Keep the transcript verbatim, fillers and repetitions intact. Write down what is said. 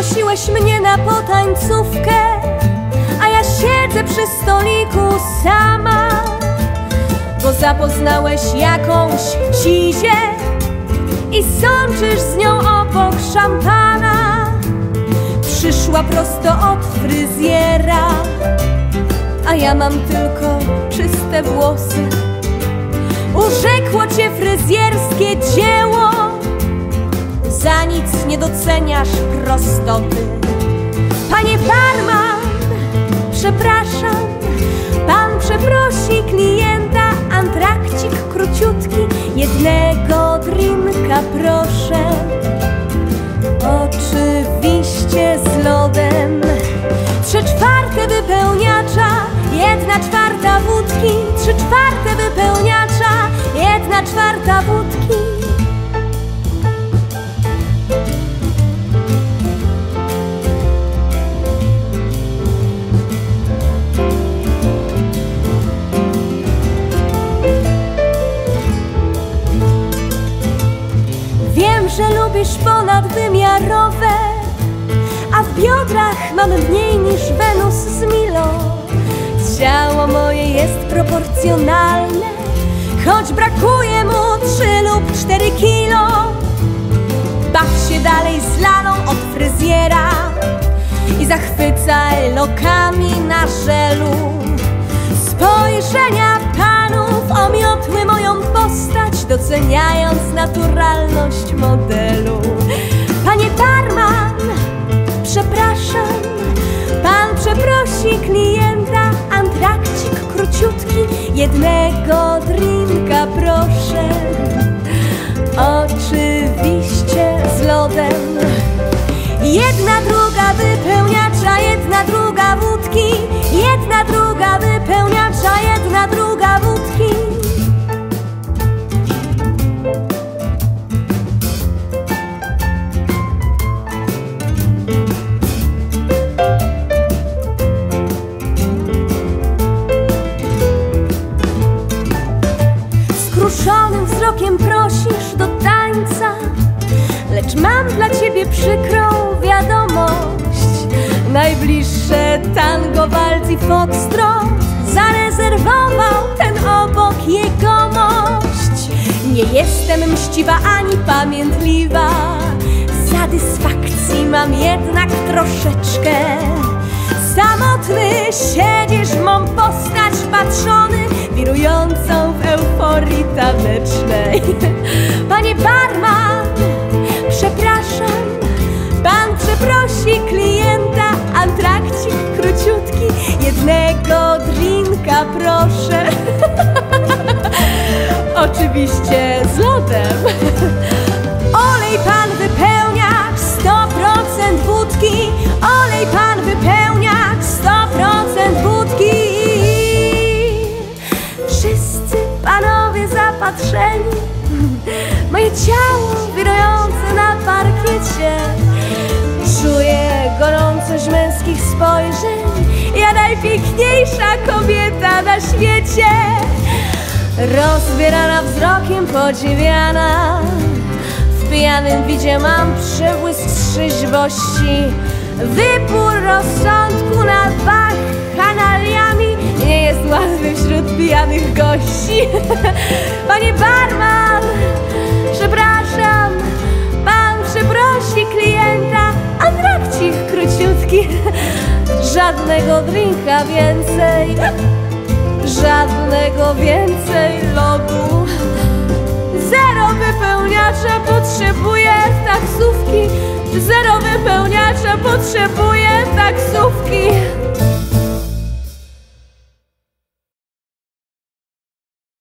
Zaprosiłeś mnie na potańcówkę, a ja siedzę przy stoliku sama, bo zapoznałeś jakąś cizię i sączysz z nią obok szampana. Przyszła prosto od fryzjera, a ja mam tylko czyste włosy. Urzekło cię fryzjerskie dzieło, za nic nie doceniasz prostoty. Panie barman, przepraszam, pan przeprosi klienta. Antrakcik króciutki, jednego drinka proszę. Oczywiście z lodem. Trzy czwarte wypełniacza, jedna czwarta wódki. Trzy czwarte wypełniacza, jedna czwarta wódki. Wiem, że lubisz ponadwymiarowe, a w biodrach mam mniej niż Wenus z Milo. Ciało moje jest proporcjonalne, choć brakuje mu trzy lub cztery kilo. Baw się dalej z lalą od fryzjera i zachwycaj lokami na żelu. Spojrzenia panów omiotły moją postać, doceniając naturalność modelu. Panie barman, przepraszam, pan przeprosi klienta. Antrakcik króciutki, jednego drinka proszę. Oczywiście z lodem. Jedna druga wypełniacza, jedna druga wódki. Jedna druga wypełniacza, jedna druga wódki. Skruszonym wzrokiem prosisz do tańca, lecz mam dla ciebie przykrą wiadomość. Najbliższe tango, walc i foxtrot zarezerwował ten obok jegomość. Nie jestem mściwa ani pamiętliwa, satysfakcji mam jednak troszeczkę. Samotny siedzisz w mą postać patrzony, wirującą w euforii tanecznej. Panie barman, przepraszam, pan przeprosi klienta. Antrakcik króciutki, jednego drinka proszę. Oczywiście z lodem. Olej pan wypełniacz, sto procent wódki. Olej pan wypełniacz, sto procent wódki. Wszyscy panowie zapatrzeni, moje ciało wirujące na parkiecie. Czuję gorącość męskich spojrzeń, ja najpiękniejsza kobieta na świecie. Rozbierana wzrokiem, podziwiana, w pijanym widzie mam przebłysk trzeźwości. Wypór rozsądku na bakanaliami nie jest łatwy wśród pijanych gości. Panie barman, przepraszam, pan przeprosi klienta. Antrakcik króciutki, żadnego drinka więcej, żadnego więcej lodu. Zero wypełniacza potrzebuję taksówki. Zero wypełniacza potrzebuję taksówki.